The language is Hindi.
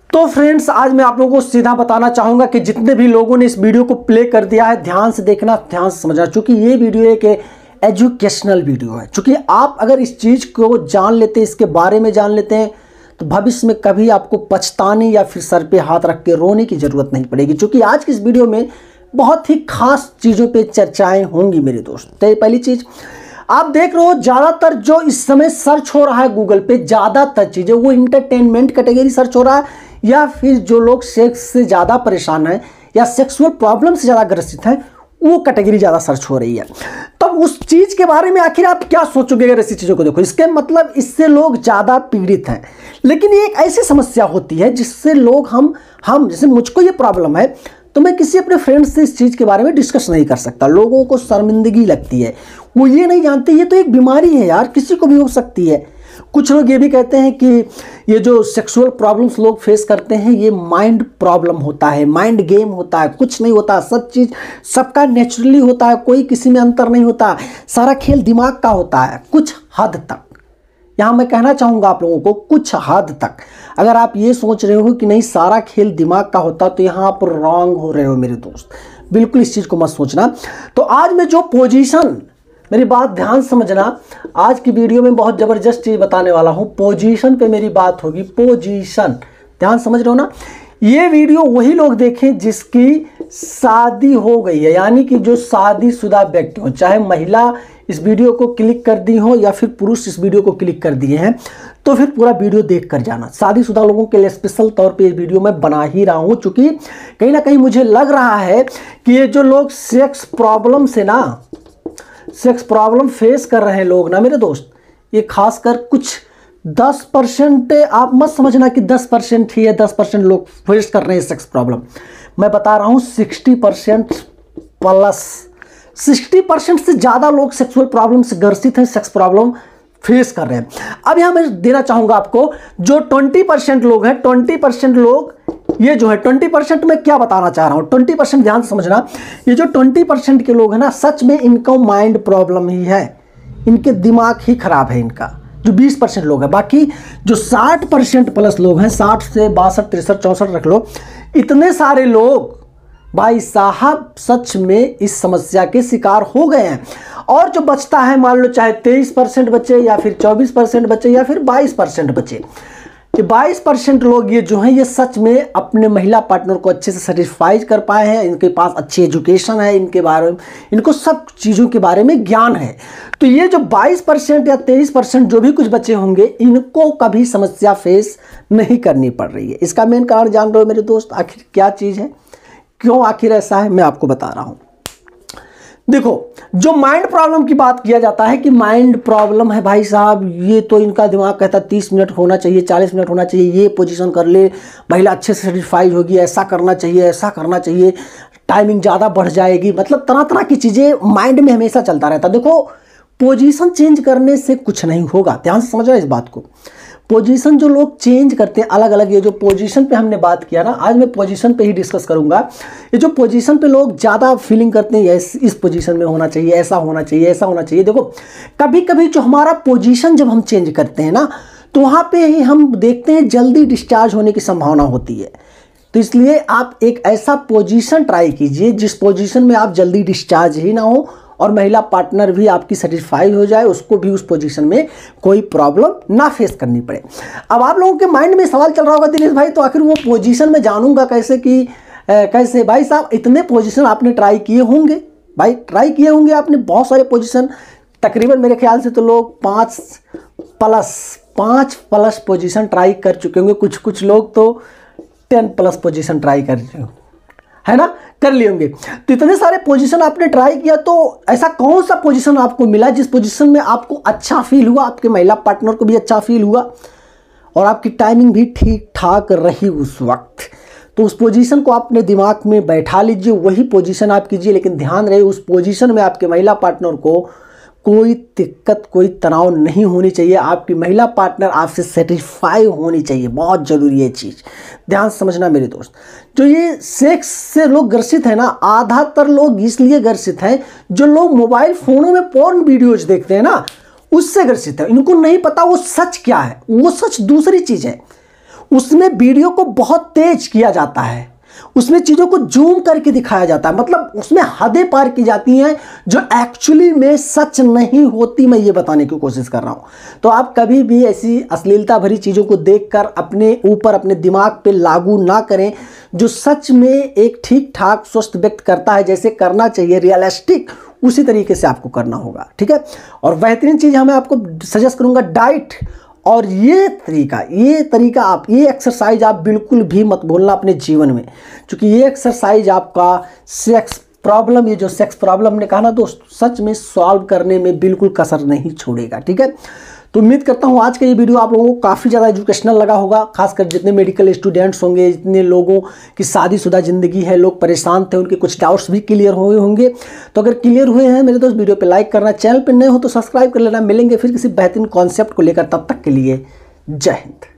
तो फ्रेंड्स, आज मैं आप लोगों को सीधा बताना चाहूंगा कि जितने भी लोगों ने इस वीडियो को प्ले कर दिया है, ध्यान से देखना, ध्यान से समझना, क्योंकि ये वीडियो एक एजुकेशनल वीडियो है। क्योंकि आप अगर इस चीज़ को जान लेते हैं, इसके बारे में जान लेते हैं, तो भविष्य में कभी आपको पछताने या फिर सर पे हाथ रख के रोने की ज़रूरत नहीं पड़ेगी। क्योंकि आज की इस वीडियो में बहुत ही खास चीज़ों पे चर्चाएं होंगी मेरे दोस्त। तो पहली चीज़, आप देख रहे हो ज़्यादातर जो इस समय सर्च हो रहा है गूगल पे, ज़्यादातर चीज़ें वो इंटरटेनमेंट कैटेगरी सर्च हो रहा है, या फिर जो लोग सेक्स से ज़्यादा परेशान हैं या सेक्सुअल प्रॉब्लम से ज़्यादा ग्रसित हैं, वो कैटेगरी ज़्यादा सर्च हो रही है। तब उस चीज़ के बारे में आखिर आप क्या सोचोगे अगर ऐसी चीज़ों को देखो? इसके मतलब इससे लोग ज़्यादा पीड़ित हैं। लेकिन ये एक ऐसी समस्या होती है जिससे लोग हम जैसे मुझको ये प्रॉब्लम है, तो मैं किसी अपने फ्रेंड से इस चीज़ के बारे में डिस्कस नहीं कर सकता। लोगों को शर्मिंदगी लगती है, वो ये नहीं जानते ये तो एक बीमारी है यार, किसी को भी हो सकती है। कुछ लोग ये भी कहते हैं कि ये जो सेक्सुअल प्रॉब्लम्स लोग फेस करते हैं, ये माइंड प्रॉब्लम होता है, माइंड गेम होता है, कुछ नहीं होता। सब चीज़ सबका नेचुरली होता है, कोई किसी में अंतर नहीं होता, सारा खेल दिमाग का होता है कुछ हद तक। यहाँ मैं कहना चाहूँगा आप लोगों को, कुछ हद तक। अगर आप ये सोच रहे हो कि नहीं सारा खेल दिमाग का होता, तो यहाँ आप रॉन्ग हो रहे हो मेरे दोस्त। बिल्कुल इस चीज़ को मत सोचना। तो आज मैं जो पोजीशन, मेरी बात ध्यान समझना, आज की वीडियो में बहुत ज़बरदस्त चीज़ बताने वाला हूँ। पोजीशन पे मेरी बात होगी, पोजीशन, ध्यान समझ रहे हो ना। ये वीडियो वही लोग देखें जिसकी शादी हो गई है, यानी कि जो शादीशुदा व्यक्ति हो, चाहे महिला इस वीडियो को क्लिक कर दी हो या फिर पुरुष इस वीडियो को क्लिक कर दिए हैं, तो फिर पूरा वीडियो देख कर जाना। शादीशुदा लोगों के लिए स्पेशल तौर पे ये वीडियो मैं बना ही रहा हूँ, क्योंकि कहीं ना कहीं मुझे लग रहा है कि ये जो लोग सेक्स प्रॉब्लम फेस कर रहे हैं लोग ना मेरे दोस्त, ये खासकर कुछ 10%, आप मत समझना कि 10% ही है, 10% लोग फेस कर रहे हैं सेक्स प्रॉब्लम। मैं बता रहा हूँ 60% प्लस, 60% से ज़्यादा लोग सेक्सुअल प्रॉब्लम से ग्रसित हैं, सेक्स प्रॉब्लम फेस कर रहे हैं। अब यहाँ मैं देना चाहूँगा आपको, जो 20% लोग हैं, 20% लोग ये जो है 20%, में क्या बताना चाह रहा हूँ 20%, ध्यान से समझना। ये जो 20% के लोग हैं ना, सच में इनको माइंड प्रॉब्लम ही है, इनके दिमाग ही खराब है इनका। जो 20% लोग हैं, बाकी जो 60% प्लस लोग हैं, 60 से 62, 63, 64 रख लो, इतने सारे लोग भाई साहब सच में इस समस्या के शिकार हो गए हैं। और जो बचता है, मान लो चाहे 23% बचे या फिर 24% बचे या फिर 22% बचे, ये 22% लोग ये जो हैं, ये सच में अपने महिला पार्टनर को अच्छे से सेटिस्फाई कर पाए हैं, इनके पास अच्छी एजुकेशन है, इनके बारे में, इनको सब चीज़ों के बारे में ज्ञान है। तो ये जो 22% या 23% जो भी कुछ बचे होंगे, इनको कभी समस्या फेस नहीं करनी पड़ रही है। इसका मेन कारण जान रहे हो मेरे दोस्त, आखिर क्या चीज़ है, क्यों आखिर ऐसा है, मैं आपको बता रहा हूँ। देखो, जो माइंड प्रॉब्लम की बात किया जाता है कि माइंड प्रॉब्लम है भाई साहब, ये तो इनका दिमाग कहता है 30 मिनट होना चाहिए, 40 मिनट होना चाहिए, ये पोजीशन कर ले, महिला अच्छे से सेटिस्फाई होगी, ऐसा करना चाहिए, ऐसा करना चाहिए, टाइमिंग ज़्यादा बढ़ जाएगी, मतलब तरह तरह की चीज़ें माइंड में हमेशा चलता रहता। देखो, पोजीशन चेंज करने से कुछ नहीं होगा, ध्यान से समझना इस बात को। पोजीशन जो लोग चेंज करते हैं अलग अलग, ये जो पोजीशन पे हमने बात किया ना, आज मैं पोजीशन पे ही डिस्कस करूंगा। ये जो पोजीशन पे लोग ज़्यादा फीलिंग करते हैं, इस पोजीशन में होना चाहिए, ऐसा होना चाहिए, ऐसा होना चाहिए। देखो, कभी कभी जो हमारा पोजीशन जब हम चेंज करते हैं ना, तो वहाँ पे ही हम देखते हैं जल्दी डिस्चार्ज होने की संभावना होती है। तो इसलिए आप एक ऐसा पोजीशन ट्राई कीजिए जिस पोजीशन में आप जल्दी डिस्चार्ज ही ना हो और महिला पार्टनर भी आपकी सेटिस्फाई हो जाए, उसको भी उस पोजीशन में कोई प्रॉब्लम ना फेस करनी पड़े। अब आप लोगों के माइंड में सवाल चल रहा होगा, दिनेश भाई तो आखिर वो पोजीशन में जानूंगा कैसे कि कैसे? भाई साहब, इतने पोजीशन आपने ट्राई किए होंगे, भाई ट्राई किए होंगे आपने बहुत सारे पोजीशन, तकरीबन मेरे ख्याल से तो लोग 5 प्लस पोजीशन ट्राई कर चुके होंगे, कुछ लोग तो 10 प्लस पोजीशन ट्राई कर चुके है ना, कर लिए होंगे। तो इतने सारे पोजीशन आपने ट्राई किया, तो ऐसा कौन सा पोजीशन आपको मिला जिस पोजीशन में आपको अच्छा फील हुआ, आपके महिला पार्टनर को भी अच्छा फील हुआ और आपकी टाइमिंग भी ठीक ठाक रही उस वक्त? तो उस पोजीशन को अपने दिमाग में बैठा लीजिए, वही पोजीशन आप कीजिए। लेकिन ध्यान रहे, उस पोजीशन में आपके महिला पार्टनर को कोई दिक्कत, कोई तनाव नहीं होनी चाहिए। आपकी महिला पार्टनर आपसे सेटिस्फाई होनी चाहिए, बहुत ज़रूरी है चीज़, ध्यान समझना मेरे दोस्त। जो ये सेक्स से लोग ग्रसित है ना, आधातर लोग इसलिए ग्रसित हैं, जो लोग मोबाइल फ़ोनों में पोर्न वीडियोज देखते हैं ना, उससे ग्रसित है। इनको नहीं पता वो सच क्या है, वो सच दूसरी चीज़ है। उसमें वीडियो को बहुत तेज किया जाता है, उसमें चीज़ों को जूम करके दिखाया जाता है, मतलब उसमें हदें पार की जाती हैं जो एक्चुअली में सच नहीं होती। मैं ये बताने की कोशिश कर रहा हूँ। तो आप कभी भी ऐसी अश्लीलता भरी चीज़ों को देखकर अपने ऊपर, अपने दिमाग पे लागू ना करें। जो सच में एक ठीक ठाक स्वस्थ व्यक्ति करता है, जैसे करना चाहिए, रियलिस्टिक, उसी तरीके से आपको करना होगा, ठीक है। और बेहतरीन चीज़ मैं आपको सजेस्ट करूँगा डाइट, और ये तरीका आप, ये एक्सरसाइज आप बिल्कुल भी मत भूलना अपने जीवन में, क्योंकि ये एक्सरसाइज आपका सेक्स प्रॉब्लम, ये जो सेक्स प्रॉब्लम ने कहा ना दोस्त, सच में सॉल्व करने में बिल्कुल कसर नहीं छोड़ेगा, ठीक है। तो उम्मीद करता हूँ आज का ये वीडियो आप लोगों को काफ़ी ज़्यादा एजुकेशनल लगा होगा, खासकर जितने मेडिकल स्टूडेंट्स होंगे, जितने लोगों की शादीशुदा ज़िंदगी है, लोग परेशान थे, उनके कुछ डाउट्स भी क्लियर हुए होंगे। तो अगर क्लियर हुए हैं मेरे दोस्त, वीडियो पे लाइक करना, चैनल पे नए हो तो सब्सक्राइब कर लेना। मिलेंगे फिर किसी बेहतरीन कॉन्सेप्ट को लेकर, तब तक के लिए जय हिंद।